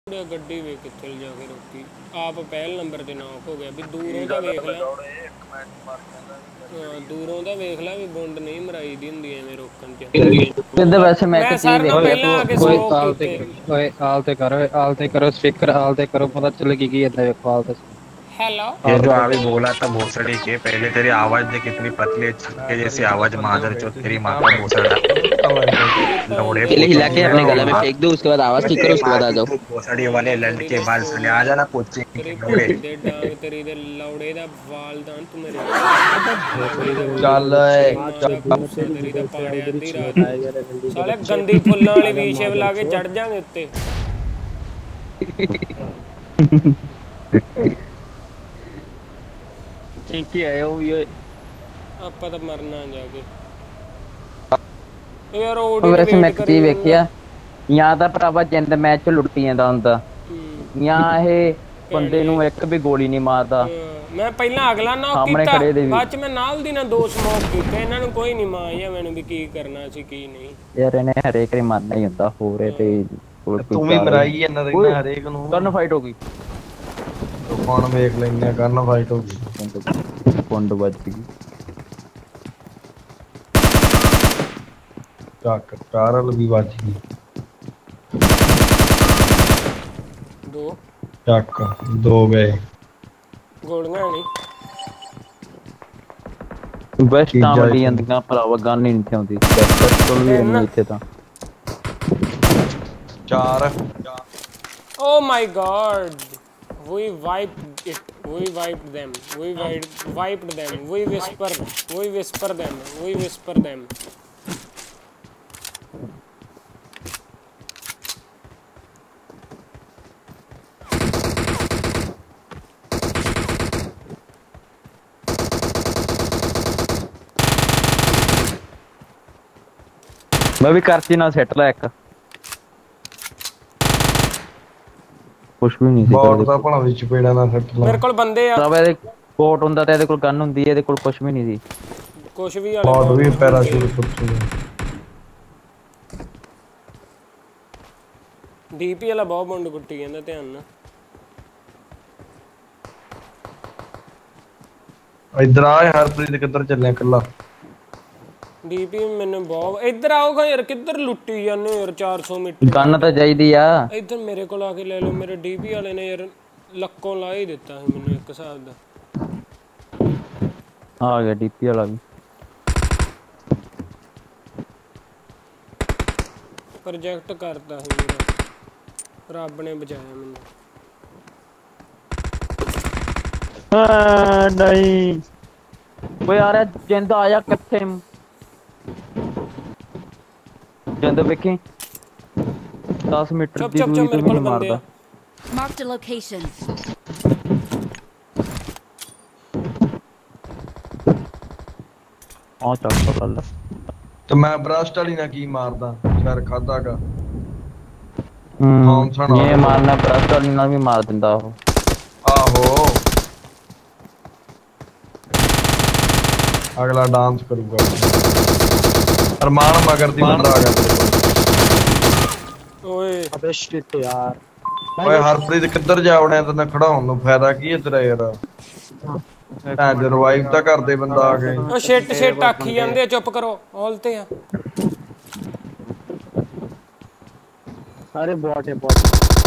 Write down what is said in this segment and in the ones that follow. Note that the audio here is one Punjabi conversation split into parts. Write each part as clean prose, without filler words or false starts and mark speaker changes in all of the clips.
Speaker 1: ਗੱਡੀ ਵੇਖ ਕਿੱਥੇ ਜਾ ਕੇ ਰੋਕੀ ਆਪ ਪਹਿਲ ਨੰਬਰ ਤੇ ਨੌਕ ਹੋ ਗਿਆ ਵੀ ਦੂਰੋਂ ਦਾ ਵੇਖ ਲੈ ਦੂਰੋਂ ਦਾ ਵੇਖ ਲੈ ਵੀ ਬੁੰਡ ਨਹੀਂ ਮਰਾਈ ਦੀ ਹੁੰਦੀ ਐਵੇਂ ਰੋਕਣ ਚ
Speaker 2: ਕਿੰਦੇ ਵੈਸੇ ਮੈਂ
Speaker 1: ਸਰ ਤੋਂ ਪਹਿਲਾਂ ਆ ਕੇ ਸਮੋਕ ਕੀਤੇ
Speaker 3: ਓਏ ਆਲ ਤੇ करो स्पीकर आल ते करो पता चले कि इतना देखो आल ते
Speaker 1: हेलो
Speaker 4: ये जो अभी बोला था भोसड़ी के पहले तेरी आवाज देख कितनी पतली है छक्के जैसी आवाज मादर चौथ तेरी माता भोसड़ा लौड़े
Speaker 2: पहले हिला के अपने गले में फेंक दो उसके बाद आवाज ठीक करो उसके बाद आ जाओ
Speaker 4: भोसड़ी वाले लंड के बाल साले आ जाना कोचिंग के लौड़े
Speaker 1: तेरी दे लौड़े दा वाल दान तू मेरे
Speaker 3: चल
Speaker 1: तेरी दा पाड़िया दी रात साले गंदी फुल्लां वाली वी शेप ला के चढ़ जांगे उत्ते
Speaker 2: ठीक ही है वो ये
Speaker 1: ਆਪਾਂ ਤਾਂ ਮਰਨਾ ਜਾ ਕੇ ਯਾਰ ਓਡੀ
Speaker 2: ਵੈਸੇ ਮੈਂ ਕੀ ਵੇਖਿਆ ਜਾਂ ਤਾਂ ਭਰਾਵਾ ਜਿੰਦ ਮੈਚ ਲੁੱਟੀ ਜਾਂਦਾ ਹੁੰਦਾ ਜਾਂ ਇਹ ਬੰਦੇ ਨੂੰ ਇੱਕ ਵੀ ਗੋਲੀ ਨਹੀਂ ਮਾਰਦਾ
Speaker 1: ਮੈਂ ਪਹਿਲਾਂ ਅਗਲਾ ਨੌਕ ਕੀਤਾ ਬਾਅਦ ਚ ਮੈਂ ਨਾਲ ਦੀ ਨਾ ਦੋ ਸਮੋਕ ਕੀਤੇ ਇਹਨਾਂ ਨੂੰ ਕੋਈ ਨਹੀਂ ਮਾਰਿਆ ਮੈਨੂੰ ਵੀ ਕੀ ਕਰਨਾ ਸੀ ਕੀ ਨਹੀਂ
Speaker 2: ਯਾਰ ਇਹਨੇ ਹਰੇਕ ਨੇ ਮਾਰਨਾ ਹੀ ਹੁੰਦਾ ਹੋਰ ਇਹ ਤੇ
Speaker 3: ਤੂੰ ਵੀ ਮਰਾਈ ਇਹਨਾਂ ਦੇ ਹਰੇਕ ਨੂੰ
Speaker 2: ਗਨ ਫਾਈਟ ਹੋ ਗਈ
Speaker 3: ਹੁਣ ਵੇਖ ਲੈਂਦੇ ਗਨ ਫਾਈਟ ਹੋ ਗਈ
Speaker 2: ਪੁੰਡ ਵੱਜ ਗਈ
Speaker 3: ਚੱਕ ਕਾਰਲ ਵੀ ਵੱਜ ਗਈ
Speaker 1: ਦੋ
Speaker 3: ਚੱਕ ਦੋ ਗਏ
Speaker 1: ਗੋਲੀਆਂ ਨਹੀਂ
Speaker 2: ਬੈਸਟ ਆਮਲੀ ਅੰਦੀਆਂ ਭਰਾਵਾ ਗਨ ਹੀ ਨਹੀਂ ਆਉਂਦੀ ਪਿਸਟਲ ਵੀ ਨਹੀਂ ਇੱਥੇ ਤਾਂ
Speaker 3: ਚਾਰ
Speaker 1: Oh my god, we wiped it, we wiped them, we wiped them, we whisper them.
Speaker 2: मैं भी करती ना सेट ला एक ਕੁਛ ਵੀ ਨਹੀਂ ਸੀ
Speaker 3: ਬੋਟ ਦਾ ਭਣਾ ਵਿੱਚ ਪੇੜਾ ਨਾ ਸੱਟ ਲਾ
Speaker 1: ਮੇਰੇ ਕੋਲ ਬੰਦੇ ਆ
Speaker 2: ਸਭ ਇਹਦੇ ਬੋਟ ਹੁੰਦਾ ਤੇ ਇਹਦੇ ਕੋਲ ਗਨ ਹੁੰਦੀ ਇਹਦੇ ਕੋਲ ਕੁਛ ਵੀ ਨਹੀਂ ਸੀ
Speaker 1: ਕੁਛ ਵੀ ਵਾਲੇ
Speaker 3: ਬੋਟ ਵੀ ਪੈਰਾਸ਼ੂਟ ਫੁੱਟੂ
Speaker 1: ਡੀਪੀ ਵਾਲਾ ਬਹੁਤ ਬੰਦ ਗੁੱਟੀ ਜਾਂਦਾ ਧਿਆਨ ਨਾਲ
Speaker 3: ਇਧਰ ਆ ਹਰਪ੍ਰੀਤ ਕਿੱਧਰ ਚੱਲਿਆ ਇਕੱਲਾ
Speaker 1: ਡੀਪੀ ਮੈਨੂੰ ਬਹੁਤ ਇੱਧਰ ਆਓਗਾ ਯਾਰ ਕਿੱਧਰ ਲੁੱਟੀ ਜਾਂਦੇ ਯਾਰ 400 ਮੀਟਰ
Speaker 2: ਗਨ ਤਾਂ ਚਾਹੀਦੀ ਆ
Speaker 1: ਇੱਧਰ ਮੇਰੇ ਕੋਲ ਆ ਕੇ ਲੈ ਲਓ ਮੇਰੇ ਡੀਪੀ ਵਾਲੇ ਨੇ ਯਾਰ ਲੱਕੋਂ ਲਾ ਹੀ ਦਿੱਤਾ ਸੀ ਮੈਨੂੰ ਇੱਕ ਹਿਸਾਬ ਦਾ
Speaker 2: ਆ ਗਿਆ ਡੀਪੀ ਵਾਲਾ ਵੀ
Speaker 1: ਪ੍ਰੋਜੈਕਟ ਕਰਦਾ ਸੀ ਮੇਰਾ ਰੱਬ ਨੇ ਬਚਾਇਆ ਮੈਨੂੰ
Speaker 2: ਨਹੀਂ ਓਏ ਯਾਰ ਜਿੰਦ ਆਇਆ ਕਿੱਥੇ ਜਿੰਦ ਵੇਖੀ 10 ਮੀਟਰ ਦੀ ਦੂਰੀ ਤੇ ਮੈਨੂੰ ਮਾਰਦਾ
Speaker 5: Mark the location.
Speaker 2: ਆ ਚੱਕ ਲਾ ਲੈ
Speaker 3: ਤੇ ਮੈਂ ਬ੍ਰਸਟ ਵਾਲੀ ਨਾਲ ਕੀ ਮਾਰਦਾ ਸਿਰ ਖਾਦਾਗਾ
Speaker 2: ਇਹ ਮਾਰਨਾ ਬ੍ਰਸਟ ਵਾਲੀ ਨਾਲ ਵੀ ਮਾਰ ਦਿੰਦਾ ਉਹ
Speaker 3: ਆਹੋ ਅਗਲਾ ਡਾਂਸ ਕਰੂਗਾ ਅਰਮਾਨ ਮਗਰ ਦੀ ਬੰਦਾ ਆ ਗਿਆ
Speaker 1: ਓਏ
Speaker 3: ਅਬੇ ਸ਼ਿਟ ਯਾਰ ਓਏ ਹਰਪ੍ਰੀਤ ਕਿੱਧਰ ਜਾ ਵੜਿਆ ਤੈਨੂੰ ਖੜਾਉਣ ਨੂੰ ਫਾਇਦਾ ਕੀ ਹੈ ਤੇਰਾ ਯਾਰ ਐ ਦੇ ਰਿਵਾਈਵ ਤਾਂ ਕਰਦੇ ਬੰਦਾ ਆ ਕੇ
Speaker 1: ਓ ਸ਼ਿਟ ਆਖੀ ਜਾਂਦੇ ਚੁੱਪ ਕਰੋ ਹਾਲ ਤੇ ਆ
Speaker 2: ਸਾਰੇ ਬੋਟ ਹੈ ਬੋਟ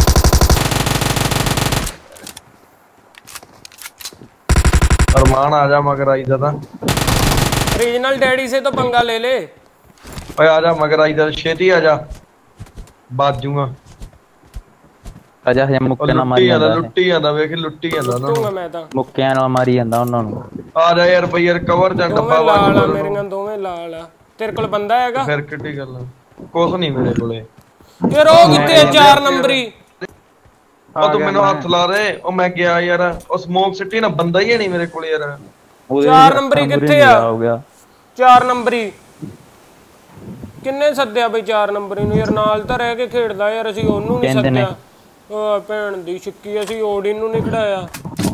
Speaker 3: अरमान आजा मगर आई था
Speaker 1: रीजनल डैडी से तो पंगा ले ले
Speaker 3: ओए आजा मगर आई था छेती आजा बाजूगा
Speaker 2: आजा हजे मुक्के ना मारी
Speaker 3: लुट्टी आंदा वेख लुट्टी आंदा
Speaker 1: ना मैं ता
Speaker 2: मुक्के ना मारी आंदा ਉਹਨਾਂ ਨੂੰ
Speaker 3: आ जा यार भई यार कवर जा डब्बा
Speaker 1: लाल आ मेरीਆਂ ਦੋਵੇਂ ਲਾਲ ਆ ਤੇਰੇ ਕੋਲ ਬੰਦਾ ਹੈਗਾ
Speaker 3: ਫਿਰ ਕਿੱਡੀ ਗੱਲ ਕੁਛ ਨਹੀਂ ਮੇਰੇ ਕੋਲੇ
Speaker 1: ਯਾਰ ਉਹ ਕਿੱਥੇ 4 ਨੰਬਰੀ
Speaker 3: ਉਹ ਤੂੰ ਮੈਨੂੰ ਹੱਥ ਲਾ ਦੇ ਉਹ ਮੈਂ ਗਿਆ ਯਾਰ ਉਹ ਸਮੋਕ ਸਿੱਟੀ ਨਾ ਬੰਦਾ ਹੀ ਨਹੀਂ ਮੇਰੇ ਕੋਲ ਯਾਰ
Speaker 1: 4 ਨੰਬਰੀ ਕਿੱਥੇ ਆ 4 ਨੰਬਰੀ ਕਿੰਨੇ ਸੱਦਿਆ ਬਈ 4 ਨੰਬਰੀ ਨੂੰ ਯਾਰ ਨਾਲ ਤਾਂ ਰਹਿ ਕੇ ਖੇਡਦਾ ਯਾਰ ਅਸੀਂ ਉਹਨੂੰ ਨਹੀਂ ਸੱਦਿਆ ਉਹ ਭੈਣ ਦੀ ਛਿੱਕੀ ਅਸੀਂ ਓਡੀ ਨੂੰ ਨਹੀਂ ਖੜਾਇਆ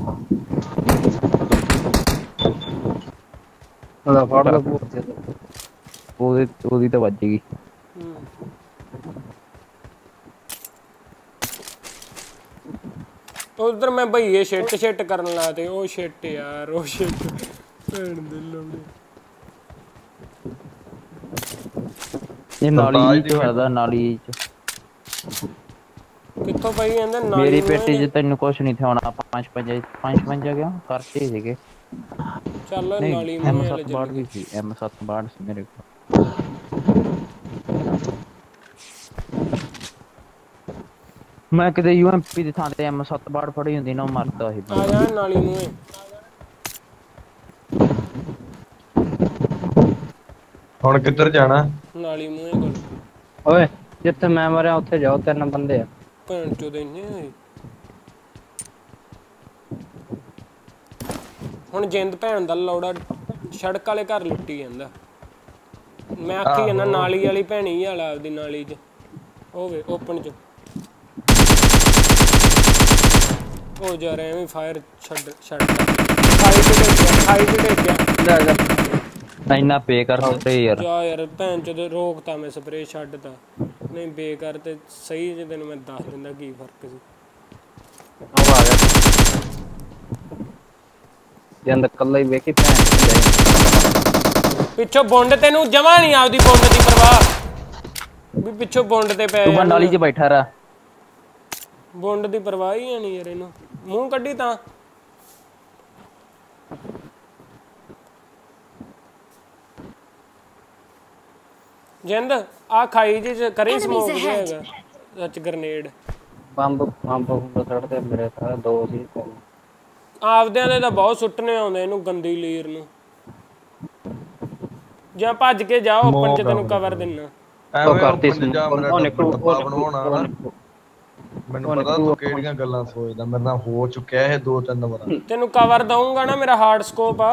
Speaker 2: ਉਹਦਾ ਫੜ ਲਾ ਉਹਦੀ ਤਾਂ ਵੱਜ ਗਈ
Speaker 1: ਉਧਰ ਮੈਂ ਭਈਏ ਛਿੱਟ ਕਰਨ ਲਾ ਤੇ ਉਹ ਛਿੱਟ ਯਾਰ ਉਹ ਛਿੱਟ ਭੈਣ ਦੇ ਲੋੜੇ
Speaker 2: ਇਹ ਨਾਲੀ ਚ ਹੋਦਾ ਨਾਲੀ ਚ
Speaker 1: ਕਿੱਥੋਂ ਪਈ ਜਾਂਦਾ ਨਾਲੀ
Speaker 2: ਮੇਰੀ ਪੇਟੀ 'ਚ ਤੈਨੂੰ ਕੁਛ ਨਹੀਂ ਥਾਉਣਾ 5 ਗਿਆ ਕਰਤੇ ਸੀਗੇ
Speaker 1: ਚੱਲ ਨਾਲੀ
Speaker 2: M762 ਵੀ ਸੀ M762 ਸੀ ਮੇਰੇ ਕੋਲ ਮੈਂ ਕਿਤੇ UMP ਦੀ ਥਾਂ ਤੇ M762 ਫੜੀ ਹੁੰਦੀ ਨਾ ਮਰਦਾ ਸੀ
Speaker 1: ਆ ਜਾ ਨਾਲੀ ਨੂੰ
Speaker 3: ਹੁਣ ਕਿੱਧਰ ਜਾਣਾ
Speaker 1: ਨਾਲੀ ਮੂਹੇ ਕੋਲ
Speaker 6: ਓਏ ਜਿੱਥੇ ਮੈਂ ਮਰਿਆ ਉੱਥੇ ਜਾਓ 3 ਬੰਦੇ ਆ
Speaker 1: ਭੈਣ ਚੋਦ ਇੰਨੇ ਹੋਏ ਹੁਣ ਜਿੰਦ ਭੈਣ ਦਾ ਲੌੜਾ ਸੜਕ ਵਾਲੇ ਘਰ ਲੁੱਟੀ ਜਾਂਦਾ ਮੈਂ ਆਖੀ ਜਾਂਦਾ ਨਾਲੀ ਵਾਲੀ ਭੈਣੀ ਵਾਲਾ ਆਪਦੀ ਨਾਲੀ 'ਚ ਹੋਵੇ ਓਪਨ 'ਚ ਉਹ ਜਾ ਰਿਹਾ ਐਵੇਂ ਫਾਇਰ ਛੱਡ ਖਾਈ ਤੇ ਡੇਗਿਆ
Speaker 6: ਲੈ ਜਾ
Speaker 2: ਇੰਨਾ ਪੇ ਕਰ ਦਿੱਤੇ ਯਾਰ
Speaker 1: ਯਾਰ ਭੈਣ ਚੋਦ ਰੋਕਤਾ ਮੈਂ ਸਪਰੇ ਛੱਡਤਾ ਨਹੀਂ ਬੇਕਾਰ ਤੇ ਸਹੀ ਜੇ ਤੈਨੂੰ ਮੈਂ ਦੱਸ ਦਿੰਦਾ ਕੀ ਫਰਕ ਸੀ
Speaker 6: ਉਹ ਆ ਗਿਆ ਜੰਦ ਕੱਲਾ ਹੀ ਵੇਖੀ ਭੈਣ
Speaker 1: ਪਿੱਛੋਂ ਬੁੰਡ ਤੈਨੂੰ ਜਮਾ ਨਹੀਂ ਆਪਦੀ ਬੁੰਡ ਦੀ ਪਰਵਾਹ ਵੀ ਪਿੱਛੋਂ ਬੁੰਡ ਤੇ ਪੈ
Speaker 2: ਤੂੰ ਨਾਲੀ 'ਚ ਬੈਠਾ ਰਾ
Speaker 1: ਬੁੰਡ ਦੀ ਪਰਵਾਹ ਹੀ ਨਹੀਂ ਯਾਰ ਇਹਨੂੰ ਮੂੰਹ ਕੱਢੀ ਤਾਂ ਜਿੰਦ ਆ ਖਾਈ ਜੀ ਕਰੀ ਸਮੋਕ ਹੈਗਾ ਸੱਚ ਗ੍ਰਨੇਡ
Speaker 6: ਬੰਬ ਛੱਡਦੇ ਮੇਰੇ ਤਾਂ 2 ਸੀ
Speaker 1: ਆਪਦਿਆਂ ਦੇ ਤਾਂ ਬਹੁਤ ਸੁੱਟਨੇ ਆਉਂਦੇ ਇਹਨੂੰ ਗੰਦੀ ਲੀਰ ਨੂੰ ਜਾਂ ਭੱਜ ਕੇ ਜਾ ਓਪਨ ਚ ਤੈਨੂੰ ਕਵਰ ਦਿੰਨਾ
Speaker 3: ਐਵੇਂ ਕਰਤੀ ਉਹ ਨਿਕਲੂ ਬਣਾਉਣਾ ਮੈਨੂੰ ਪਤਾ ਤੂੰ ਕਿਹੜੀਆਂ ਗੱਲਾਂ ਸੋਚਦਾ ਮੇਰੇ ਨਾਲ ਹੋ ਚੁੱਕਿਆ ਇਹ 2-3 ਵਾਰ
Speaker 1: ਤੈਨੂੰ ਕਵਰ ਦਊਂਗਾ ਨਾ ਮੇਰਾ ਹਾਰਡ ਸਕੋਪ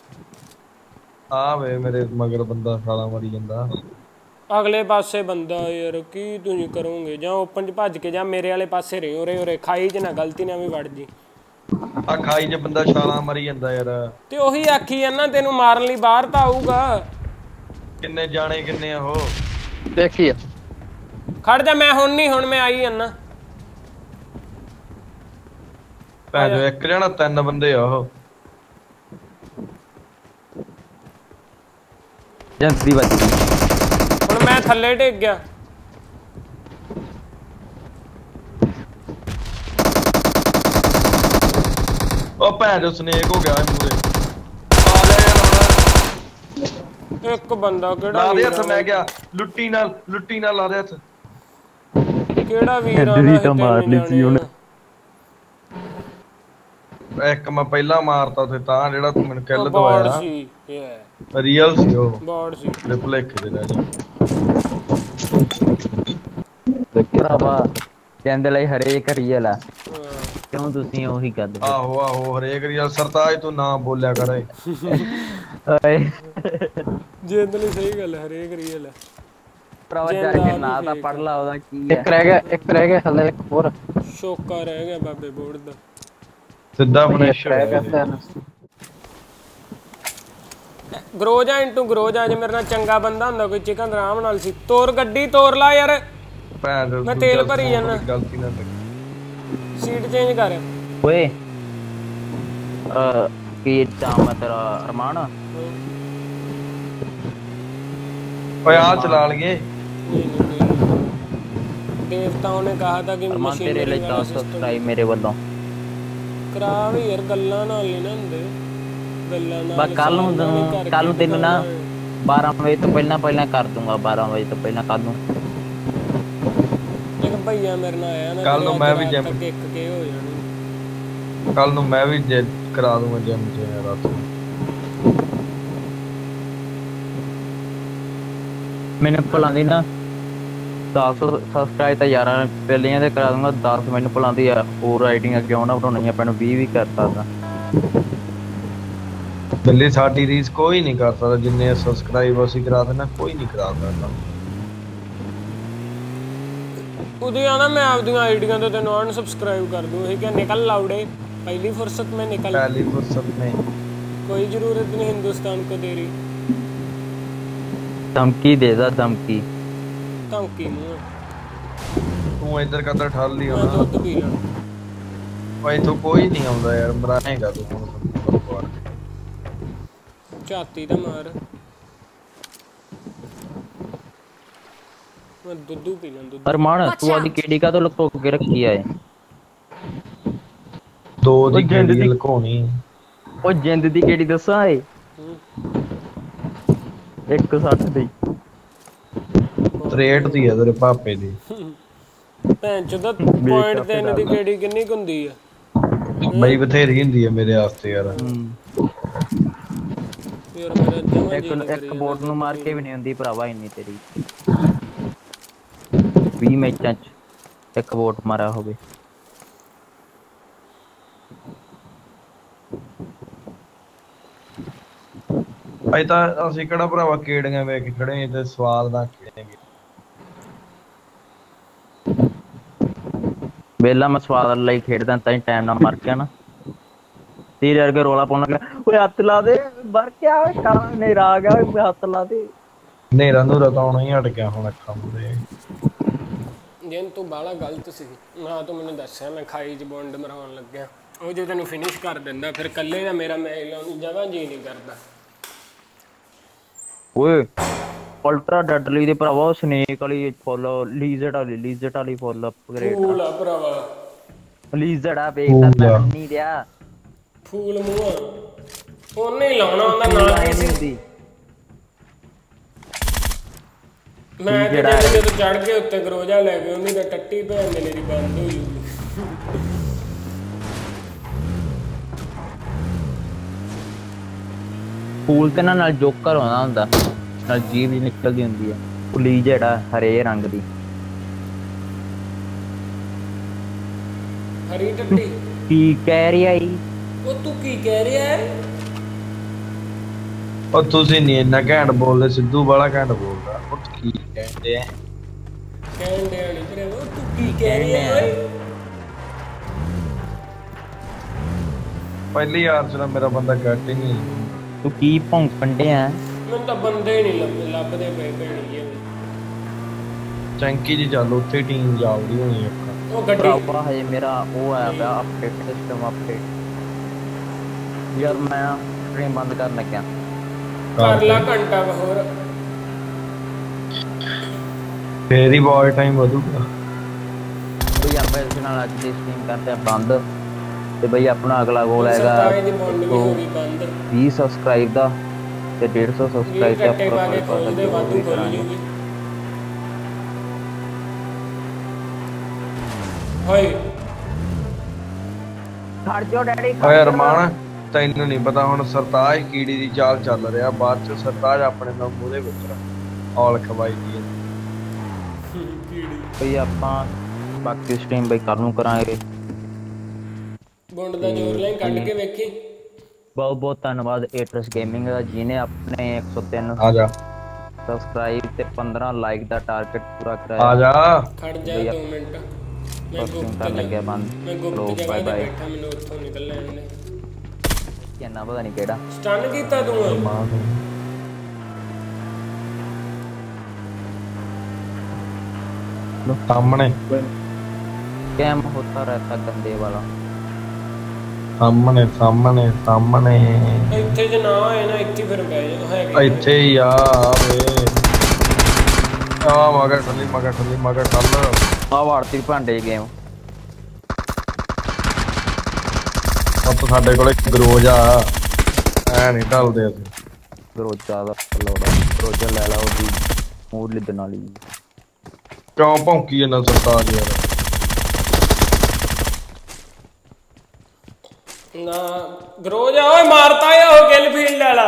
Speaker 1: ਆ
Speaker 3: ਵੇ ਮੇਰੇ ਮਗਰ ਬੰਦਾ ਸਾਲਾ ਮਰੀ ਜਾਂਦਾ
Speaker 1: ਅਗਲੇ ਪਾਸੇ ਬੰਦਾ ਯਾਰ ਕੀ ਤੁਸੀਂ ਕਰੋਗੇ ਜਾਂ ਓਪਨ ਚ ਭੱਜ ਕੇ ਜਾਂ ਮੇਰੇ ਵਾਲੇ ਪਾਸੇ ਰਹੇ ਉਰੇ ਖਾਈ ਚ ਨਾ ਗਲਤੀ ਨਾਲ ਵੀ ਵੜ ਜੀ
Speaker 3: ਆ ਖਾਈ ਚ ਬੰਦਾ ਛਾਲਾਂ ਮਰੀ ਜਾਂਦਾ ਯਾਰ
Speaker 1: ਤੇ ਉਹੀ ਆਖੀ ਜਾਂਦਾ ਤੈਨੂੰ ਮਾਰਨ ਲਈ ਬਾਹਰ ਤਾਂ ਆਊਗਾ
Speaker 3: ਕਿੰਨੇ ਜਾਣੇ ਕਿੰਨੇ ਆ ਉਹ
Speaker 6: ਦੇਖੀ
Speaker 1: ਖੜ ਜਾ ਮੈਂ ਹੁਣ ਮੈਂ ਆਈ ਜਾਂਦਾ
Speaker 3: ਭੈਣ ਜੋ ਇੱਕ ਜਣਾ 3 ਬੰਦੇ ਆ ਉਹ
Speaker 2: ਜੰਦੀ ਵੱਜ
Speaker 1: ਹੁਣ ਮੈਂ ਥੱਲੇ ਡਿੱਗ ਗਿਆ
Speaker 3: ਉਹ ਭੈਣ ਜੋ ਸਨੇਕ ਹੋ ਗਿਆ ਮੂਰੇ ਆ ਜਾ ਯਾਰ ਹੁਣ
Speaker 1: ਇੱਕ ਬੰਦਾ ਕਿਹੜਾ
Speaker 3: ਲਾ ਦੇ ਹੱਥ ਮੈਂ ਗਿਆ ਲੁੱਟੀ ਨਾਲ ਲਾ ਦੇ ਹੱਥ
Speaker 1: ਕਿਹੜਾ ਵੀਰ ਆ
Speaker 2: ਤਾਂ ਮਾਰ ਲਈ ਸੀ ਉਹਨੇ
Speaker 3: ਇੱਕ ਮੈਂ ਪਹਿਲਾਂ ਮਾਰਤਾ ਤੇ ਤਾਂ ਜਿਹੜਾ ਤੂੰ ਮੈਨੂੰ ਕਿੱਲ
Speaker 1: ਬੋਰਡ
Speaker 3: ਦਵਾਇਆ
Speaker 1: ਸੀ
Speaker 3: ਰੀਅਲ ਸੀ ਉਹ
Speaker 1: ਬੋਰਡ ਸੀ
Speaker 3: ਰਿਪਲੇਕ ਦੇ ਰਹਿ
Speaker 2: ਭਰਾਵਾ ਕਹਿੰਦੇ ਲਈ ਹਰੇਕ ਰੀਅਲ ਆ
Speaker 1: ਹਾਂ।
Speaker 2: ਕਿਉਂ ਤੁਸੀਂ ਉਹੀ ਕਰਦੇ
Speaker 3: ਆਹੋ ਹਰੇਕ ਰੀਅਲ ਸਰਤਾਜ ਤੂੰ ਨਾ ਬੋਲਿਆ ਕਰ
Speaker 2: ਓਏ
Speaker 1: ਜਿੰਦ ਲਈ ਸਹੀ ਗੱਲ ਹੈ ਹਰੇਕ ਰੀਅਲ ਹੈ
Speaker 2: ਭਰਾਵਾ ਜਾ ਕੇ ਨਾ ਤਾਂ ਪੜ ਲਾ ਉਹਦਾ ਕੀ
Speaker 6: ਇੱਕ ਰਹਿ ਗਿਆ ਹਲੇ ਇੱਕ ਹੋਰ
Speaker 1: ਸ਼ੋਕਾ ਰਹਿ ਗਿਆ ਬਾਬੇ ਬੋਰਡ ਦਾ
Speaker 3: ਸਿੱਧਾ ਫਨਿਸ਼
Speaker 1: ਗਰੋਜਾ ਇਨਟੂ ਗਰੋਜਾ ਜੇ ਮੇਰੇ ਨਾਲ ਚੰਗਾ ਬੰਦਾ ਹੁੰਦਾ ਕੋਈ ਚਿਕਨ ਆਰਾਮ ਨਾਲ ਸੀ ਤੋਰ ਗੱਡੀ ਤੋਰ ਲਾ ਯਾਰ
Speaker 3: ਭੈਣ
Speaker 1: ਮੈਂ ਤੇਲ ਭਰੀ ਜਾਣਾ
Speaker 3: ਗਲਤੀ ਨਾਲ
Speaker 1: ਸੀਟ ਚੇਂਜ ਕਰ
Speaker 2: ਓਏ ਕੀ ਚਾਹ ਤੇਰਾ ਅਰਮਾਨ
Speaker 3: ਓਏ ਆ ਚਲਾ ਲਈਏ
Speaker 1: ਦੇਵਤਾओं ने कहा था कि
Speaker 2: ਅਰਮਾਨ ਤੇਰੇ ਲਈ 10 ਸਬਸਕ੍ਰਾਈਬ ਮੇਰੇ ਵੱਲੋਂ
Speaker 1: ਕਰਾ ਵੀ ਯਾਰ ਗੱਲਾਂ ਨਾਲ ਨਹੀਂ ਨਾ ਹੁੰਦੇ ਗੱਲਾਂ ਨਾਲ
Speaker 2: ਬਸ ਕੱਲ ਨੂੰ ਤੈਨੂੰ ਨਾ 12 ਵਜੇ ਤੋਂ ਪਹਿਲਾਂ ਕਰ ਦੂੰਗਾ 12 ਵਜੇ ਤੋਂ ਪਹਿਲਾਂ ਕੱਲ ਨੂੰ
Speaker 1: ਇੱਕ ਭਈਆ ਮੇਰੇ ਨਾਲ ਆਇਆ ਨਾ
Speaker 3: ਕੱਲ ਨੂੰ ਮੈਂ ਵੀ ਜਿਮ
Speaker 1: ਇੱਕ ਕੇ ਹੋ ਜਾਣੀ
Speaker 3: ਕੱਲ ਨੂੰ ਮੈਂ ਵੀ ਕਰਾ ਦੂੰਗਾ ਜਿਮ ਚ ਰਾਤ ਨੂੰ
Speaker 2: ਮੈਨੂੰ ਭੁਲਾਉਂਦੀ ਨਾ 10 ਸਬਸਕ੍ਰਾਈਬ ਤਾਂ ਯਾਰਾਂ ਪਹਿਲੀਆਂ ਤੇ ਕਰਾ ਦੂੰਗਾ 10 ਮੈਨੂੰ ਭੁਲਾਉਂਦੀ ਆ ਹੋਰ ਆਈਡੀਆਂ ਕਿਉਂ ਨਾ ਬਣਾਉਣੀਆਂ ਪੈਣ 20 ਵੀ ਕਰ ਸਕਦਾ
Speaker 3: ਬਿੱਲੀ ਸਾਡੀ ਰੀਸ ਕੋਈ ਨਹੀਂ ਕਰ ਸਕਦਾ ਜਿੰਨੇ ਸਬਸਕ੍ਰਾਈਬ ਅਸੀਂ ਕਰਾ ਦੇਣਾ ਕੋਈ ਨਹੀਂ ਕਰਾ ਸਕਦਾ
Speaker 1: ਉਹਦੇ ਆਣਾ ਮੈਂ ਆਪਦੀਆਂ ਆਈਡੀਆਂ ਤੋਂ ਤੈਨੂੰ ਅਨਸਬਸਕ੍ਰਾਈਬ ਕਰ ਦੂੰ ਇਹ ਕਿ ਨਿਕਲ ਲਾਉੜੇ पहली फुर्सत में निकल
Speaker 3: पहली फुर्सत में
Speaker 1: कोई जरूरत नहीं हिंदुस्तान को दे रही
Speaker 2: धमकी दे दा धमकी
Speaker 1: धमकी मुंह
Speaker 3: तू इधर का ठहर लिया
Speaker 1: मैं दूध पी ला
Speaker 3: ਭਾਈ ਤੋਂ ਕੋਈ ਨਹੀਂ ਆਉਂਦਾ ਯਾਰ ਮਰਾਏਗਾ ਤੂੰ ਹੁਣ
Speaker 1: ਝਾਤੀ ਤਾਂ ਮਾਰ ਮੈਂ ਦੁੱਧੂ ਪੀ ਲਾਂ ਦੁੱਧ
Speaker 2: ਅਰਮਾਨ ਤੂੰ ਆਦੀ ਕਿਹੜੀ ਕਾ ਤੋਂ ਲੁਕੋ ਕੇ ਰੱਖੀ ਆ
Speaker 3: ਦੋ ਦੀ ਕਿਹੜੀ ਲੁਕਾਉਣੀ
Speaker 2: ਉਹ ਜਿੰਦ ਦੀ ਕਿਹੜੀ ਦੱਸਾਂ ਏ 160 ਦੀ
Speaker 3: 63 ਦੀ ਆ ਤੇਰੇ ਪਾਪੇ ਦੀ
Speaker 1: ਭੈਣ ਚੋਦਾ ਪੁਆਇੰਟ 3 ਦੀ ਕਿਹੜੀ ਕਿੰਨੀ ਕੁ ਹੁੰਦੀ ਆ
Speaker 3: ਬਈ ਬਥੇਰੀ ਹੁੰਦੀ ਆ ਮੇਰੇ ਵਾਸਤੇ ਯਾਰ
Speaker 1: ਯਾਰ ਮੇਰਾ ਜਮਾ ਜੀ
Speaker 2: ਇੱਕ ਬੋਟ ਨੂੰ ਮਾਰ ਕੇ ਵੀ ਨਹੀਂ ਹੁੰਦੀ ਭਰਾਵਾ ਇੰਨੀ ਤੇਰੀ 20 ਮੈਚਾਂ ਚ ਇੱਕ ਵੋਟ ਮਾਰਿਆ ਹੋਵੇ
Speaker 3: ਭਾਈ ਤਾਂ ਅਸੀਂ ਕਿਹੜਾ ਭਰਾਵਾ ਕੀੜੀਆਂ ਵੇਖ ਕੇ ਖੜੇ ਤੇ ਸਵਾਦ ਨਾਲ ਖੇਡਾਂਗੇ
Speaker 2: ਵੇਲਾ ਮੈਂ ਸਵਾਦ ਲਈ ਖੇਡਦਾ ਤਾਂ ਟਾਈਮ ਨਾਲ ਮਰ ਗਿਆ ਨਾ ਤੇਰੇ ਵਰਗੇ ਰੋਲਾ ਪਾਉਣ ਲੱਗਾ ਓਏ ਹੱਥ ਲਾ ਦੇ ਮਰ ਗਿਆ ਓਏ ਕਾਲਾ ਨੇਰਾ ਆ ਗਿਆ ਓਏ ਹੱਥ ਲਾ ਦੇ
Speaker 3: ਨੇਰਾ ਨੂਰਾ ਤਾਂ ਆਉਣਾ ਹੀ ਹਟ ਗਿਆ ਹੁਣ ਅੱਖਾਂ ਮੁੰਡੇ
Speaker 1: ਜਿੰਨ ਤੂੰ ਬਾਲਾ ਗਲਤ ਸੀ ਨਾ ਤੂੰ ਮੈਨੂੰ ਦੱਸਿਆ ਮੈਂ ਖਾਈ ਚ ਬੌਂਡ ਮਰਾਉਣ ਲੱਗਿਆ ਉਹ ਜੇ ਤੈਨੂੰ ਫਿਨਿਸ਼ ਕਰ ਦਿੰਦਾ ਫਿਰ ਕੱਲੇ ਦਾ ਮੇਰਾ ਮੈਚ ਲਾਉਣ ਨੂੰ ਜਮਾਂ ਜੀ ਨਹੀਂ ਕਰਦਾ
Speaker 2: ਓਏ ਅਲਟਰਾ ਡੈਡਲੀ ਦੇ ਭਰਾਵਾ ਸਨੇਕ ਵਾਲੀ ਫੁੱਲ ਲੀਜ਼ਰਡ ਵਾਲੀ ਫੁੱਲ ਅਪਗ੍ਰੇਡ
Speaker 1: ਫੂਲ ਆ ਭਰਾਵਾ
Speaker 2: ਲੀਜ਼ਰਡ ਆ ਵੇਖਦਾ ਨਹੀਂ ਰਿਹਾ
Speaker 1: ਫੂਲ ਮੂੰਹ ਉਹਨੇ ਹੀ ਲਾਉਣਾ ਉਹਦਾ ਨਾਂ ਕੀ ਸੀ ਮੈਂ ਤੇ ਜਦੋਂ ਚੜ ਕੇ ਉੱਤੇ ਗਰੋਜਾ ਲੈ ਕੇ ਉਹਨੀ ਤਾਂ ਟੱਟੀ ਭੈਣ ਦੇ ਮੇਰੀ ਬੰਦ ਹੋ ਜੂਗੀ
Speaker 2: ਫੂਲ ਤੇ ਨਾਲ ਜੋਕਰ ਆਉਂਦਾ ਹੁੰਦਾ ਨਾਲ ਜੀਭ ਨਿਕਲਦੀ ਹੁੰਦੀ ਆ ਪੁਲੀ ਜਿਹੜਾ ਹਰੇ ਰੰਗ ਦੀ
Speaker 1: ਹਰੀ ਟੱਟੀ
Speaker 2: ਕੀ ਕਹਿ ਰਿਹਾ ਈ
Speaker 1: ਉਹ ਤੂੰ ਕੀ ਕਹਿ ਰਿਹਾ ਹੈ
Speaker 3: ਉਹ ਤੁਸੀਂ ਨਹੀਂ ਇੰਨਾ ਘੈਂਟ ਬੋਲਦੇ ਸਿੱਧੂ ਵਾਲਾ ਘੈਂਟ ਬੋਲਦਾ ਉਹ ਕੀ ਕਹਿੰਦੇ ਆ
Speaker 1: ਕਹਿੰਦੇ ਆਣੀ ਪਰ ਉਹ ਤੂੰ ਕੀ ਕਹਿ ਰਿਹਾ ਓਏ
Speaker 3: ਪਹਿਲੀ ਯਾਰ ਚ ਮੇਰਾ ਬੰਦਾ ਕੱਟ ਹੀ ਨਹੀਂ
Speaker 2: ਤੂੰ ਕੀ ਭੌਂਕਣ ਡਿਆ
Speaker 1: ਮੈਨੂੰ ਤਾਂ ਬੰਦੇ ਹੀ ਨਹੀਂ ਲੱਭਦੇ ਪਏ ਭੈਣੀ ਇਹ
Speaker 3: ਚੰਕੀ ਜੀ ਚੱਲ ਉੱਥੇ ਟੀਮ ਜਾਉੜੀ ਹੋਣੀ ਅੱਖਾਂ
Speaker 1: ਉਹ ਗੱਡੀ
Speaker 2: ਭਰਾਵਾ ਹਜੇ ਮੇਰਾ ਉਹ ਆਇਆ ਪਿਆ ਅਪਡੇਟ ਸਿਸਟਮ ਅਪਡੇਟ ਯਾਰ ਮੈਂ ਸਟ੍ਰੀਮ ਬੰਦ ਕਰਨ ਲੱਗਿਆ
Speaker 1: ਕਰ ਲਾ ਘੰਟਾ ਹੋਰ
Speaker 3: ਫੇਰ ਹੀ ਬਹੁਤ ਟਾਈਮ ਵਧੂਗਾ
Speaker 2: ਬਈ ਆਪਾਂ ਇਸ ਨਾਲ ਅੱਜ ਦੀ ਸਟ੍ਰੀਮ ਕਰਦੇ ਆ ਬੰਦ ਤੇ ਬਈ ਆਪਣਾ ਅਗਲਾ ਗੋਲ ਹੈਗਾ 20 ਸਬਸਕ੍ਰਾਈਬ ਦਾ ਤੇ 150 ਸਬਸਕ੍ਰਾਈਬ ਤੇ ਆਪਾਂ
Speaker 1: ਹਾਏ
Speaker 2: ਖੜ ਜਾ ਡੈਡੀ
Speaker 3: ਓਏ ਅਰਮਾਨ ਤੈਨੂੰ ਨਹੀਂ ਪਤਾ ਹੁਣ ਸਰਤਾਜ ਕੀੜੀ ਦੀ ਚਾਲ ਚੱਲ ਰਿਹਾ ਬਾਅਦ ਚ ਸਰਤਾਜ ਆਪਣੇ ਨਾਲ ਮੂਹਰੇ ਵਿੱਚ ਔਲ ਖਵਾਈ ਦੀ
Speaker 2: ਬਈ ਆਪਾਂ ਬਾਕੀ ਸਟ੍ਰੀਮ ਬਈ ਕੱਲ ਨੂੰ ਕਰਾਂਗੇ
Speaker 1: ਬੁੰਡ ਦਾ ਜੋਰ ਲੈ ਕੱਢ ਕੇ ਵੇਖੀ
Speaker 2: ਬਹੁਤ ਬਹੁਤ ਧੰਨਵਾਦ ਏਟਰਸ ਗੇਮਿੰਗ ਦਾ ਜਿਹਨੇ ਆਪਣੇ 103
Speaker 3: ਆ ਜਾ
Speaker 2: ਸਬਸਕ੍ਰਾਈਬ ਤੇ 15 ਲਾਈਕ ਦਾ ਟਾਰਗੇਟ ਪੂਰਾ ਕਰਾਇਆ
Speaker 3: ਆ ਜਾ
Speaker 1: ਖੜ ਜਾ 2 ਮਿੰਟ ਮੈਂ ਗੁਪਤ
Speaker 2: ਲੱਗਿਆ ਬੰਦ
Speaker 1: ਮੈਂ ਗੁਪਤ ਜਗ੍ਹਾ ਤੇ ਬੈਠਾ ਮੈਨੂੰ ਉੱਥੋਂ ਨਿਕਲ ਲੈਣ ਦੇ
Speaker 2: ਕਿੰਨਾ ਪਤਾ ਨਹੀਂ ਕਿਹੜਾ
Speaker 1: ਸਟਨ ਕੀਤਾ ਤੂੰ
Speaker 3: ਸਾਹਮਣੇ
Speaker 2: ਕੈਮ ਹੋਤਾ ਰਹਤਾ ਗੰਦੇ ਵਾਲਾ
Speaker 3: ਸਾਹਮਣੇ ਸਾਹਮਣੇ ਸਾਹਮਣੇ
Speaker 1: ਇੱਥੇ ਜੇ ਨਾ ਹੋਏ ਨਾ ਇੱਥੇ ਫਿਰ ਬਹਿ ਜਾ ਹੈਗੇ
Speaker 3: ਇੱਥੇ ਹੀ ਆ ਵੇ ਆ ਮਗਰ ਠੱਲ
Speaker 2: ਆ ਵਾਰਤੀ ਭਾਂਡੇ ਗੇਮ
Speaker 3: ਤਾਂ ਸਾਡੇ ਕੋਲ ਗਰੋਜ ਆ ਐ ਨਹੀਂ ਢਲਦੇ ਅਸੀਂ
Speaker 2: ਗਰੋਜਾ ਦਾ ਲੋੜਾ ਗਰੋਜਾ ਲੈ ਲਾ ਉਹਦੀ ਮੂਡ ਲਿੱਦਣ ਵਾਲੀ
Speaker 3: ਕਿਉਂ ਭੌਂਕੀ ਜਾਂਦਾ ਸਰਤਾਜ ਯਾਰ
Speaker 1: ਨਾ ਗਰੋਜ ਓਏ ਮਾਰਤਾ ਆ ਉਹ ਗਿਲ ਫੀਲਡ ਵਾਲਾ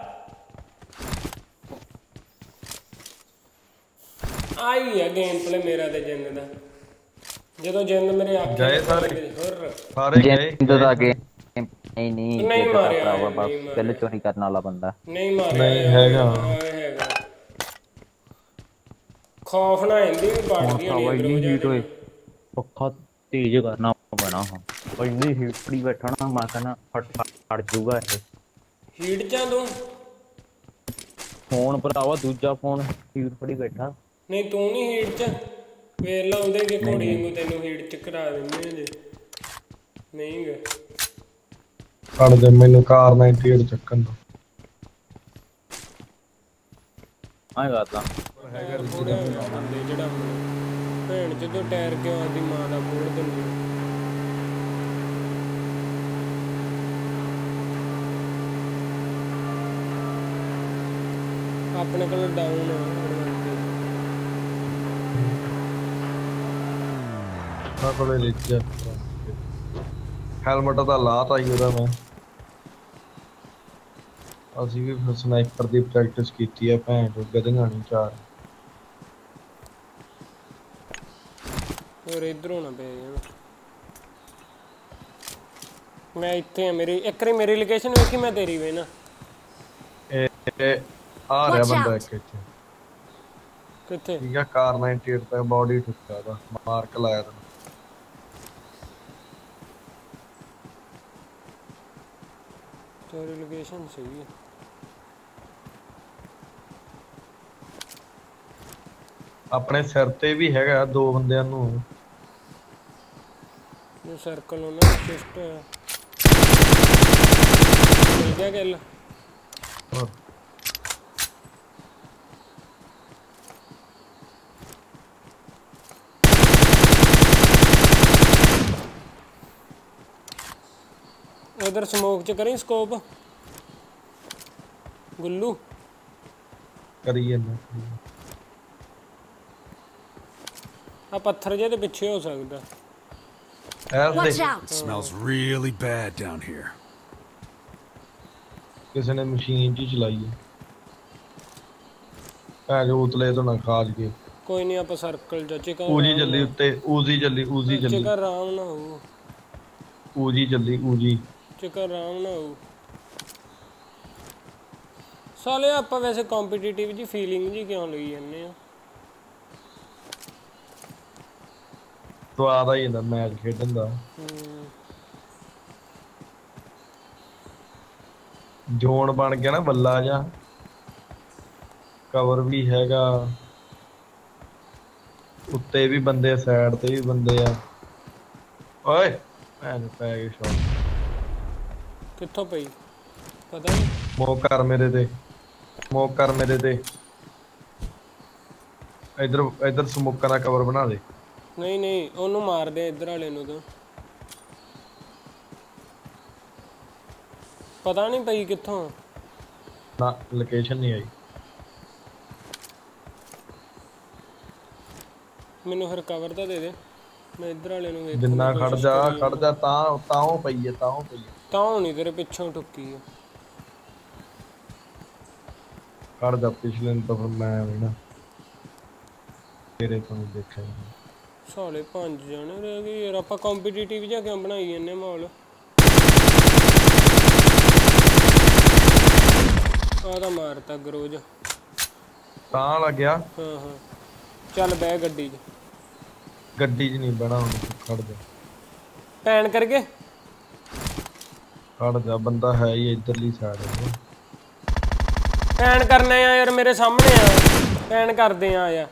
Speaker 1: ਆਈ ਆ ਗੇਮ ਪਲੇ ਮੇਰਾ ਤੇ ਜਿੰਦ ਦਾ ਜਦੋਂ ਜਿੰਦ ਮੇਰੇ ਆਖੇ
Speaker 3: ਗਏ ਸਾਰੇ
Speaker 1: ਹੋਰ
Speaker 3: ਸਾਰੇ ਗਏ
Speaker 2: ਜਿੰਦ ਦਾ ਗੇਮ ਨਹੀਂ
Speaker 1: ਮਾਰਿਆ
Speaker 2: ਭਰਾਵਾ ਬਸ ਪਹਿਲੇ ਚੋਰੀ ਕਰਨ ਵਾਲਾ ਬੰਦਾ
Speaker 1: ਨਹੀਂ ਮਾਰਿਆ
Speaker 3: ਨਹੀਂ ਹੈਗਾ
Speaker 1: ਖੌਫ ਨਾ ਇੰਦੀ ਵੀ ਪਾੜਦੀ ਹੋਣੀ ਗਰੋਜ
Speaker 2: ਹੋਏ ਪੱਖਾ ਤੇਜ਼ ਕਰਨਾ ਪੈਣਾ ਹਾਂ ਇੰਨੀ ਹੀਟ ਪੜੀ ਬੈਠਾ ਨਾ ਮੈਂ ਕਹਿੰਦਾ ਫਟ ਜੂਗਾ ਇਹ
Speaker 1: ਹੀਟ ਜਾਂ ਤੂੰ
Speaker 2: ਫੋਨ ਭਰਾਵਾ ਦੂਜਾ ਫੋਨ ਹੀਟ ਪੜੀ ਬੈਠਾ
Speaker 1: ਨਹੀਂ ਤੂੰ ਨਹੀਂ ਹੀਟ ਚ ਵੇਰ ਲਾਉਂਦੇ ਕਿ ਘੋੜੀ ਵਾਂਗੂ ਤੈਨੂੰ ਹੀਟ ਚ ਕਰਾ ਦਿੰਦੇ ਜੇ ਨਹੀਂ ਗਏ
Speaker 3: ਛੱਡ ਦੇ ਮੈਨੂੰ ਕਾਰ 98 ਚੱਕਣ ਦੋ
Speaker 2: ਆਏ ਕਰਦਾ
Speaker 1: ਥੋੜਾ ਬੰਦੇ ਜਿਹੜਾ ਭੈਣ ਜਦੋਂ ਟਾਇਰ ਕਿਉਂ ਆਦੀ ਮਾਂ ਦਾ ਫੋੜ ਦਿੰਦੇ ਆਪਣੇ ਕੋਲ ਡਾਊਨ
Speaker 3: ਨਾ ਕੋਲੇ ਰਿਚ ਹੈਲਮਟ ਤਾਂ ਲਾਤਾ ਹੀ ਉਹਦਾ ਮੈਂ ਅਸੀਂ ਵੀ ਫਿਰ ਸਨਾਈਪਰ ਦੀ ਪ੍ਰੈਕਟਿਸ ਕੀਤੀ ਹੈ ਭੈਣ ਚੋ ਗਧੀਆਂ ਨਹੀਂ ਚਾਰ
Speaker 1: ਹੋਰ ਇਧਰ ਹੋਣਾ ਪੈ ਜਾਣਾ ਮੈਂ ਇੱਥੇ ਆ ਮੇਰੀ ਇੱਕ ਵਾਰੀ ਮੇਰੀ ਲੋਕੇਸ਼ਨ ਵੇਖੀ ਮੈਂ ਤੇਰੀ ਵੇ ਨਾ
Speaker 3: ਇਹ ਆ ਰਿਹਾ ਬੰਦਾ ਇੱਕ ਇੱਥੇ
Speaker 1: ਕਿੱਥੇ
Speaker 3: ਠੀਕ ਆ ਕਾਰ 98 ਤੇ ਬਾਡੀ ਠੁੱਕਾ ਉਹਦਾ ਮਾਰਕ ਲਾਇਆ ਤੈਨੂੰ
Speaker 1: ਤੇਰੀ ਲੋਕੇਸ਼ਨ ਸਹੀ ਹੈ
Speaker 3: ਆਪਣੇ ਸਿਰ ਤੇ ਵੀ ਹੈਗਾ ਦੋ ਬੰਦਿਆਂ ਨੂੰ
Speaker 1: ਇਹ ਸਰਕਲ ਉਹਨਾਂ ਦਾ ਚੈਸਟ ਹੋਇਆ ਮਿਲ ਗਿਆ ਗੱਲ
Speaker 3: ਹੋਰ
Speaker 1: उधर स्मोक च करें स्कोप गुल्लू
Speaker 3: ਕਰੀਏ ਨਾ
Speaker 1: आ पत्थर जे दे पिछे हो सकदा
Speaker 3: ਐਸ
Speaker 5: Watch
Speaker 3: ਦੇ
Speaker 5: out!
Speaker 7: Smells really bad down here.
Speaker 3: ਕਿਸੇ ਨੇ ਮਸ਼ੀਨ ਜੀ ਚਲਾਈ ਹੈ ਭੈਣ ਜੋ ਉਤਲੇ ਤੋਂ ਨਾ ਖਾਜ ਕੇ
Speaker 1: कोई नहीं आप सर्कल च चिकन
Speaker 3: ਊਜੀ ਜੱਲੀ ਉੱਤੇ ਊਜੀ ਜੱਲੀ
Speaker 1: चिकन आराम ना हो
Speaker 3: ਊਜੀ ਜੱਲੀ ਊਜੀ
Speaker 1: चिकन आराम ना हो साले आप वैसे कॉम्पिटिटिव जी फीलिंग जी क्यों लई जन्ने आ
Speaker 3: तो ਆਦਾ ਹੀ ਹੁੰਦਾ ਮੈਚ ਖੇਡਣ ਦਾ ਜ਼ੋਨ ਬਣ ਗਿਆ ਨਾ ਬੱਲਾ ਜਾ ਕਵਰ ਵੀ ਹੈਗਾ ਉੱਤੇ ਵੀ ਬੰਦੇ ਸਾਈਡ ਤੇ ਵੀ ਬੰਦੇ ਆ ਓਏ ਭੈਣ ਪੈ ਗਈ ਸ਼ਾਟ
Speaker 1: कित्थों पई पता नहीं
Speaker 3: ਮੋਕ ਕਰ ਮੇਰੇ ਤੇ ਸਮੋਕ ਕਰ ਮੇਰੇ ਤੇ ਇਧਰ ਸਮੋਕਾਂ ਦਾ ਕਵਰ ਬਣਾ ਦੇ
Speaker 1: नहीं नहीं ओनू मार दे इधर वाले नु तो पता नहीं पई कित्थों
Speaker 3: ਨਾ ਲੋਕੇਸ਼ਨ ਨਹੀਂ ਆਈ
Speaker 1: मैनू फिर कवर तो दे दे मैं इधर वाले नु वेख
Speaker 3: ਜਿੰਨਾ ਖੜ ਜਾ ਤਾਂ ਉਹ ਪਈ ਹੈ ਤਾਂ ਉਹ ਪਈ ਹੈ
Speaker 1: ਤਾਂ ਨਹੀਂ ਤੇਰੇ ਪਿੱਛੋਂ ਠੁੱਕੀ ਆ
Speaker 3: ਖੜ ਜਾ ਪਿਛਲੇ ਨੂੰ ਤਾਂ ਫਿਰ ਮੈਂ ਵੀ ਨਾ ਤੇਰੇ ਤੋਂ ਦੇਖਿਆ
Speaker 1: ਸਾਲੇ 5 ਜਣੇ ਰਹਿ ਗਏ ਯਾਰ ਆਪਾਂ ਕੰਪੀਟੀਟਿਵ ਜਿਹਾ ਕਿਉਂ ਬਣਾਈ ਜੰਨੇ ਮਾਹੌਲ ਆਦਾ ਮਾਰਤਾ ਗਰੋਜ
Speaker 3: ਤਾਂ ਲੱਗਿਆ
Speaker 1: ਹਾਂ ਹਾਂ ਚੱਲ ਬਹਿ ਗੱਡੀ 'ਚ
Speaker 3: ਗੱਡੀ 'ਚ ਨਹੀਂ ਬਹਿਣਾ ਹੁਣ ਖੜ ਜਾ
Speaker 1: ਪੈਨ ਕਰਕੇ
Speaker 3: ਖੜ ਜਾ ਬੰਦਾ ਹੈ ਹੀ ਇਧਰਲੀ ਸਾਈਡ
Speaker 1: ਪੈਨ ਕਰਨੇ ਆ ਯਾਰ ਮੇਰੇ ਸਾਹਮਣੇ ਆ ਪੈਨ ਕਰਦੇ ਆ ਯਾਰ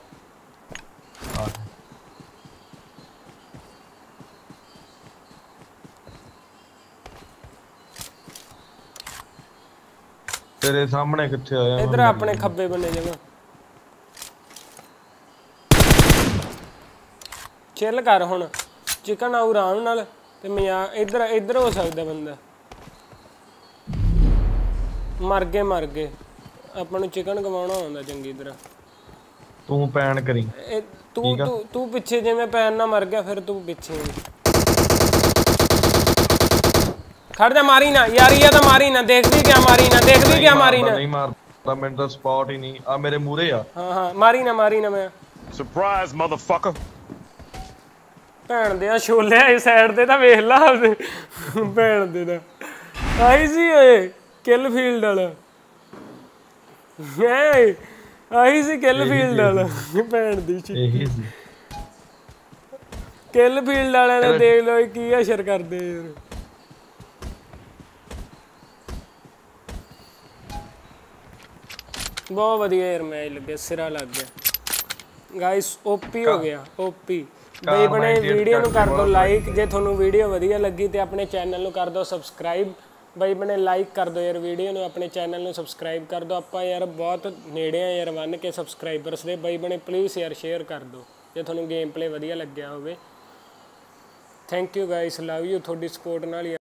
Speaker 3: ਤੇਰੇ ਸਾਹਮਣੇ ਕਿੱਥੇ ਆਇਆ
Speaker 1: ਇਧਰ ਆਪਣੇ ਖੱਬੇ ਬੰਨੇ ਜਗ੍ਹਾ ਚਿੱਲ ਕਰ ਹੁਣ ਚਿਕਨ ਆਉ ਆਰਾਮ ਨਾਲ ਤੇ ਮਿਆ ਇੱਧਰ ਹੋ ਸਕਦਾ ਬੰਦਾ ਮਰ ਗਏ ਆਪਾਂ ਨੂੰ ਚਿਕਨ ਕਮਾਉਣਾ ਹੁੰਦਾ ਚੰਗੀ ਤਰ੍ਹਾਂ
Speaker 3: ਤੂੰ ਪੈਣ ਕਰੀ
Speaker 1: ਤੂੰ ਪਿੱਛੇ ਜਿਵੇਂ ਪੈਨ ਨਾਲ ਮਰ ਗਿਆ ਫਿਰ ਤੂੰ ਪਿੱਛੇ ਖੜ ਜਾ ਮਾਰੀ ਨਾ ਯਾਰੀ ਆ ਤਾਂ ਮਾਰੀ ਨਾ ਦੇਖਦੀ ਕਿਆ ਮਾਰੀ ਨਾ
Speaker 3: ਨਹੀਂ ਮਾਰਦਾ ਮੈਨੂੰ ਤਾਂ ਸਪੌਟ ਹੀ ਨਹੀਂ ਆ ਮੇਰੇ ਮੂਹਰੇ ਆ
Speaker 1: ਹਾਂ ਮਾਰੀ ਨਾ ਮੈਂ
Speaker 7: Surprise, motherfucker!
Speaker 1: ਭੈਣ ਦੇ ਆ ਛੋਲੇ ਇਸ ਸਾਈਡ ਤੇ ਤਾਂ ਵੇਖ ਲਾ ਆਪਦੇ ਭੈਣ ਦੇ ਦਾ ਆਈ ਸੀ ਓਏ ਕਿਲ ਫੀਲਡ ਵਾਲਾ ਆਈ ਸੀ ਕਿਲ ਫੀਲਡ ਵਾਲਾ ਭੈਣ ਦੀ
Speaker 3: ਇਹੀ ਸੀ
Speaker 1: ਕਿਲ ਫੀਲਡ ਵਾਲਿਆਂ ਨੇ ਦੇਖ ਲਓ ਕੀ ਅਸਰ ਕਰਦੇ ਯਾਰ बहुत बढ़िया यार मैच लग गया सिरा लग गया गाइस ओपी हो गया ओपी ਬਈ ਬਣੇ ਵੀਡੀਓ ਨੂੰ ਕਰ ਦਿਓ ਲਾਈਕ ਜੇ ਤੁਹਾਨੂੰ ਵੀਡੀਓ ਵਧੀਆ ਲੱਗੀ ਤੇ ਆਪਣੇ ਚੈਨਲ ਨੂੰ ਕਰ ਦਿਓ ਸਬਸਕ੍ਰਾਈਬ ਬਈ ਬਣੇ ਲਾਈਕ ਕਰ ਦਿਓ ਯਾਰ ਵੀਡੀਓ ਨੂੰ ਆਪਣੇ ਚੈਨਲ ਨੂੰ ਸਬਸਕ੍ਰਾਈਬ ਕਰ ਦਿਓ ਆਪਾਂ ਯਾਰ ਬਹੁਤ ਨੇੜੇ ਆ ਯਾਰ 1K ਸਬਸਕ੍ਰਾਈਬਰਸ ਦੇ ਬਈ ਬਣੇ ਪਲੀਜ਼ ਯਾਰ ਸ਼ੇਅਰ ਕਰ ਦਿਓ ਜੇ ਤੁਹਾਨੂੰ ਗੇਮ ਪਲੇ ਵਧੀਆ ਲੱਗਿਆ ਹੋਵੇ thank you guys love you ਤੁਹਾਡੀ ਸਪੋਰਟ ਨਾਲ